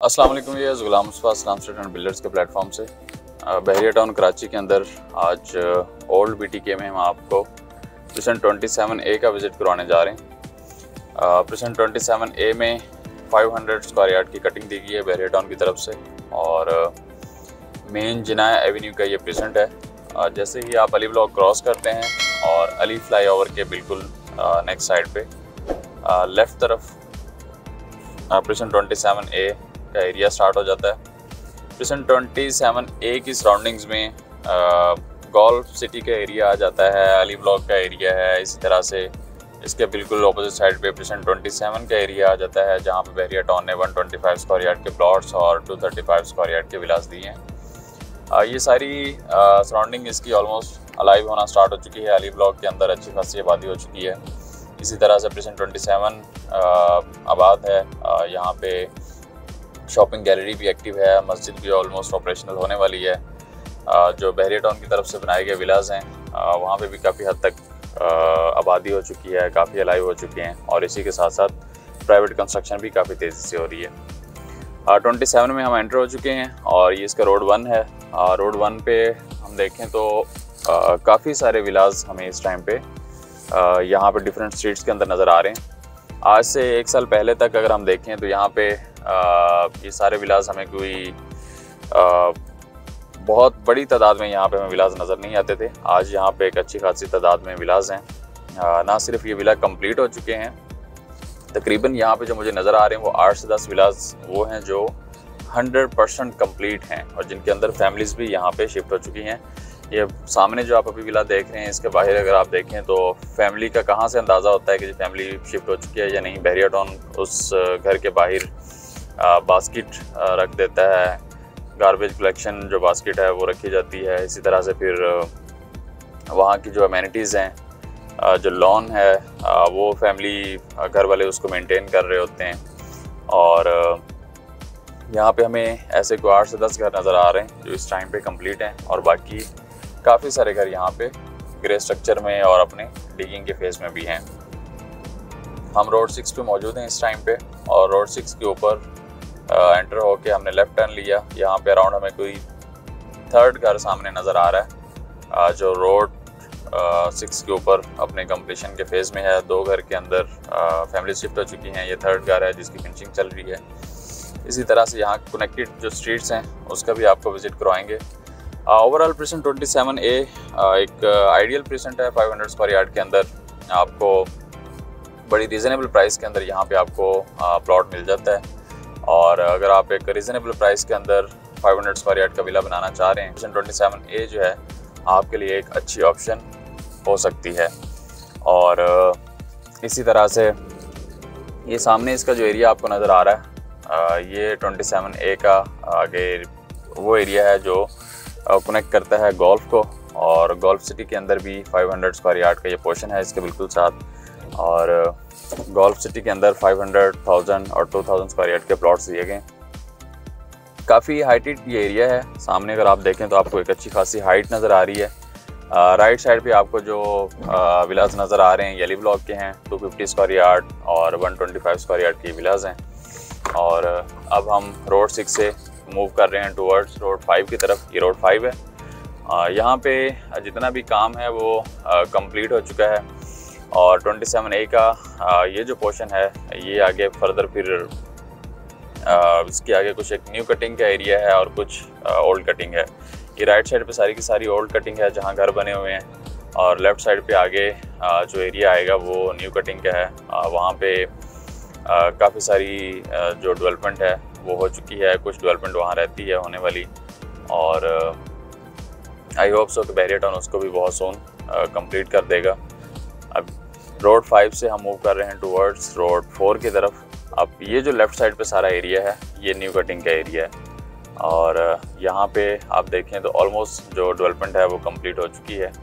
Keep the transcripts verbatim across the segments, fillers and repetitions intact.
अस्सलाम वालेकुम, ये Ghulam Mustafa Islam estate and builders के प्लेटफॉर्म से बहरिया टाउन कराची के अंदर आज ओल्ड बी टी के में हम आपको प्रेसेंट ट्वेंटी सेवन ए का विज़िट करवाने जा रहे हैं। प्रेसेंट ट्वेंटी सेवन ए में फाइव हंड्रेड स्क्वायर यार्ड की कटिंग दी गई है बहरिया टाउन की तरफ से और मेन जिनाया एवेन्यू का ये प्रेजेंट है। uh, जैसे ही आप अली ब्लॉक क्रॉस करते हैं और अली फ्लाई ओवर के बिल्कुल नेक्स्ट साइड पे लेफ़्ट तरफ प्रेसेंट ट्वेंटी सेवन ए का एरिया स्टार्ट हो जाता है। प्रेसेंट ट्वेंटी सेवन ए की सराउंडिंग्स में गोल्फ सिटी का एरिया आ जाता है, अली ब्लॉक का एरिया है। इसी तरह से इसके बिल्कुल अपोजिट साइड पे प्रेसेंट ट्वेंटी सेवन का एरिया आ जाता है, जहाँ पे बहरिया टाउन ने one twenty five square yard के प्लॉट्स और two thirty five square yard के विलास दिए हैं। ये सारी सराउंडिंग इसकी ऑलमोस्ट अलाइव होना स्टार्ट हो चुकी है। अली ब्लॉक के अंदर अच्छी खासी आबादी हो चुकी है। इसी तरह से प्रेसेंट ट्वेंटी सेवन आबाद है। यहाँ पे शॉपिंग गैलरी भी एक्टिव है, मस्जिद भी ऑलमोस्ट ऑपरेशनल होने वाली है। जो बहरिया टाउन की तरफ से बनाए गए विलास हैं वहाँ पे भी काफ़ी हद तक आबादी हो चुकी है, काफ़ी अलाइव हो चुके हैं और इसी के साथ साथ प्राइवेट कंस्ट्रक्शन भी काफ़ी तेज़ी से हो रही है। ट्वेंटी सेवन में हम एंटर हो चुके हैं और ये इसका रोड वन है। रोड वन पे हम देखें तो काफ़ी सारे विलास हमें इस टाइम पे यहाँ पे डिफरेंट स्ट्रीट्स के अंदर नज़र आ रहे हैं। आज से एक साल पहले तक अगर हम देखें तो यहाँ पे आ, ये सारे विलास हमें कोई आ, बहुत बड़ी तादाद में यहाँ पे हमें विलास नज़र नहीं आते थे। आज यहाँ पे एक अच्छी खासी तादाद में विलास हैं। ना सिर्फ ये विला कंप्लीट हो चुके हैं, तकरीबन यहाँ पे जो मुझे नज़र आ रहे हैं वो आठ से दस विलास वो हैं जो हंड्रेड परसेंट कम्प्लीट हैं और जिनके अंदर फैमिलीज़ भी यहाँ पे शिफ्ट हो चुकी हैं। ये सामने जो आप अभी विला देख रहे हैं, इसके बाहर अगर आप देखें तो फैमिली का कहाँ से अंदाज़ा होता है कि फैमिली शिफ्ट हो चुकी है या नहीं। बहरिया टाउन उस घर के बाहर बास्केट रख देता है, गार्बेज कलेक्शन जो बास्केट है वो रखी जाती है। इसी तरह से फिर वहाँ की जो अमेनिटीज़ हैं, जो लॉन है वो फैमिली घर वाले उसको मेंटेन कर रहे होते हैं। और यहाँ पे हमें ऐसे को आठ से दस घर नज़र आ रहे हैं जो इस टाइम पे कंप्लीट हैं और बाकी काफ़ी सारे घर यहाँ पे ग्रे स्ट्रक्चर में और अपने डिगिंग के फेज़ में भी हैं। हम रोड सिक्स पे मौजूद हैं इस टाइम पे और रोड सिक्स के ऊपर एंटर होके हमने लेफ़्ट टर्न लिया। यहाँ पे अराउंड हमें कोई थर्ड घर सामने नज़र आ रहा है आ, जो रोड सिक्स के ऊपर अपने कंप्लीशन के फेज़ में है। दो घर के अंदर फैमिली शिफ्ट हो चुकी हैं, ये थर्ड घर है जिसकी फिनिशिंग चल रही है। इसी तरह से यहाँ कनेक्टेड जो स्ट्रीट्स हैं उसका भी आपको विज़िट करवाएंगे। Overall precinct twenty seven A एक आइडियल प्रेसेंट है। फाइव हंड्रेड स्क्वायर यार्ड के अंदर आपको बड़ी रीज़नेबल प्राइस के अंदर यहाँ पे आपको प्लॉट मिल जाता है और अगर आप एक रीज़नेबल प्राइस के अंदर फाइव हंड्रेड स्क्वायर यार्ड का विला बनाना चाह रहे हैं, प्रेसेंट ट्वेंटी सेवन ए जो है आपके लिए एक अच्छी ऑप्शन हो सकती है। और इसी तरह से ये सामने इसका जो एरिया आपको नज़र आ रहा है, आ, ये ट्वेंटी सेवन ए का आगे वो एरिया है जो कनेक्ट करता है गोल्फ को और गोल्फ सिटी के अंदर भी फाइव हंड्रेड स्क्वायर यार्ड का ये पोर्शन है इसके बिल्कुल साथ। और गोल्फ सिटी के अंदर फाइव हंड्रेड, थाउजेंड और टू थाउजेंड स्क्वायर यार्ड के प्लॉट्स दिए गए। काफ़ी हाइटेड ये एरिया है। सामने अगर आप देखें तो आपको एक अच्छी खासी हाइट नज़र आ रही है। राइट साइड पे आपको जो विलास नज़र आ रहे हैं येली ब्लॉक के हैं, टू फिफ्टी स्क्वायर यार्ड और one twenty five square yard के विलास हैं। और अब हम रोड सिक्स से मूव कर रहे हैं टूवर्ड्स रोड फाइव की तरफ। ये रोड फाइव है। यहाँ पे जितना भी काम है वो कंप्लीट हो चुका है और ट्वेंटी सेवन ए का आ, ये जो पोर्शन है ये आगे फर्दर फिर आ, इसके आगे कुछ एक न्यू कटिंग का एरिया है और कुछ ओल्ड कटिंग है। ये राइट साइड पे सारी की सारी ओल्ड कटिंग है जहाँ घर बने हुए हैं और लेफ़्ट साइड पे आगे आ, जो एरिया आएगा वो न्यू कटिंग का है। आ, वहाँ पे काफ़ी सारी आ, जो डेवलपमेंट है वो हो चुकी है, कुछ डेवलपमेंट वहाँ रहती है होने वाली और आई होप सो कि बहरिया टाउन उसको भी बहुत सोन कंप्लीट कर देगा। अब रोड फाइव से हम मूव कर रहे हैं टूवर्ड्स रोड फोर की तरफ। अब ये जो लेफ़्ट साइड पे सारा एरिया है ये न्यू कटिंग का एरिया है और यहाँ पे आप देखें तो ऑलमोस्ट जो डेवलपमेंट है वो कंप्लीट हो चुकी है।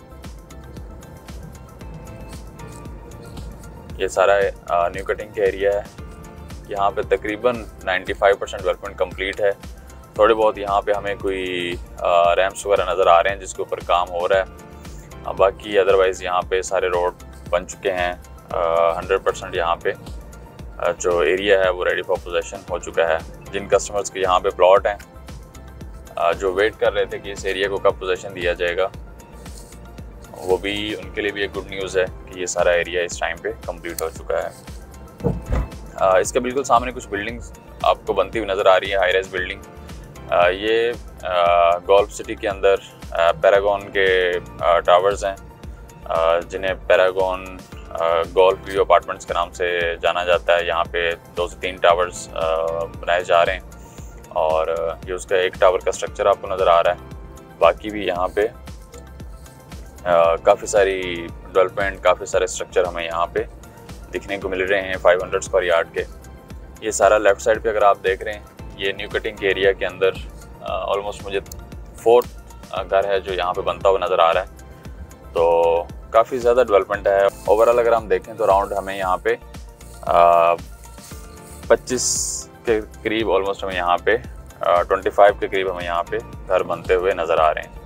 ये सारा न्यू कटिंग का एरिया है। यहाँ पे तकरीबन पचानवे परसेंट डेवलपमेंट कंप्लीट है। थोड़े बहुत यहाँ पे हमें कोई रैम्प्स वगैरह नज़र आ रहे हैं जिसके ऊपर काम हो रहा है। बाकी अदरवाइज़ यहाँ पे सारे रोड बन चुके हैं। हंड्रेड परसेंट यहाँ पे जो एरिया है वो रेडी फॉर पोजेशन हो चुका है। जिन कस्टमर्स के यहाँ पे प्लॉट हैं, जो वेट कर रहे थे कि इस एरिया को कब पोजीशन दिया जाएगा, वो भी उनके लिए भी एक गुड न्यूज़ है कि ये सारा एरिया इस टाइम पे कंप्लीट हो चुका है। आ, इसके बिल्कुल सामने कुछ बिल्डिंग्स आपको बनती हुई नज़र आ रही है, हाई राइज बिल्डिंग। आ, ये गोल्फ सिटी के अंदर पैरागॉन के टावर्स हैं, आ, जिन्हें पैरागॉन गोल्फ व्यू अपार्टमेंट्स के नाम से जाना जाता है। यहाँ पे दो से तीन टावर्स बनाए जा रहे हैं और ये उसका एक टावर का स्ट्रक्चर आपको नज़र आ रहा है। बाकी भी यहाँ पे काफ़ी सारी डेवलपमेंट, काफ़ी सारे स्ट्रक्चर हमें यहाँ पे दिखने को मिल रहे हैं पाँच सौ स्क्वायर यार्ड के। ये सारा लेफ़्ट साइड पे अगर आप देख रहे हैं, ये न्यू कटिंग के एरिया के अंदर ऑलमोस्ट मुझे फोर्थ घर है जो यहाँ पे बनता हुआ नज़र आ रहा है। तो काफ़ी ज़्यादा डेवलपमेंट है। ओवरऑल अगर हम देखें तो राउंड हमें यहाँ पे पच्चीस के करीब, ऑलमोस्ट हमें यहाँ पे पच्चीस के करीब हमें यहाँ पे घर बनते हुए नज़र आ रहे हैं।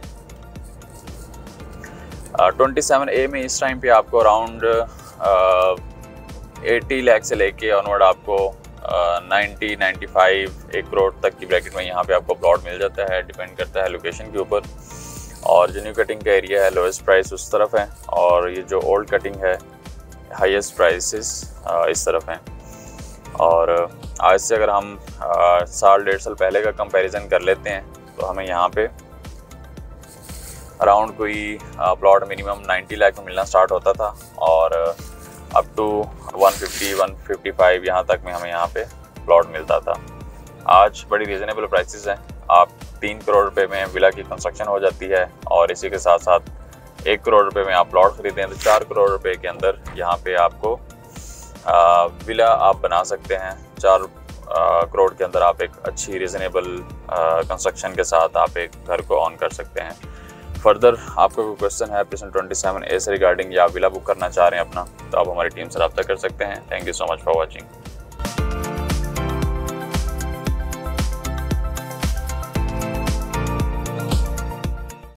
ट्वेंटी सेवन ए में इस टाइम पे आपको अराउंड अस्सी लाख से लेके ऑनवर्ड आपको नब्बे, पचानवे, एक करोड़ तक की ब्रैकेट में यहाँ पे आपको प्लॉट मिल जाता है। डिपेंड करता है लोकेशन के ऊपर। और जो न्यू कटिंग का एरिया है, लोएस्ट प्राइस उस तरफ है, और ये जो ओल्ड कटिंग है, हाईएस्ट प्राइसेस इस तरफ हैं। और आज से अगर हम आ, साल डेढ़ साल पहले का कंपैरिजन कर लेते हैं तो हमें यहाँ पे अराउंड कोई प्लॉट मिनिमम नब्बे लाख में मिलना स्टार्ट होता था और अप टू एक सौ पचास, एक सौ पचपन यहाँ तक में हमें यहाँ पे प्लॉट मिलता था। आज बड़ी रीज़नेबल प्राइसेस हैं। आप तीन करोड़ रुपए में विला की कंस्ट्रक्शन हो जाती है और इसी के साथ साथ एक करोड़ रुपए में आप प्लॉट खरीदें तो चार करोड़ रुपए के अंदर यहाँ पे आपको आ, विला आप बना सकते हैं। चार आ, करोड़ के अंदर आप एक अच्छी रीज़नेबल कंस्ट्रक्शन के साथ आप एक घर को ऑन कर सकते हैं। फर्दर आपका कोई क्वेश्चन है प्रिसन ट्वेंटी सेवन ए से रिगार्डिंग या विला बुक करना चाह रहे हैं अपना, तो आप हमारी टीम से रब्ता कर सकते हैं। Thank you so much for watching.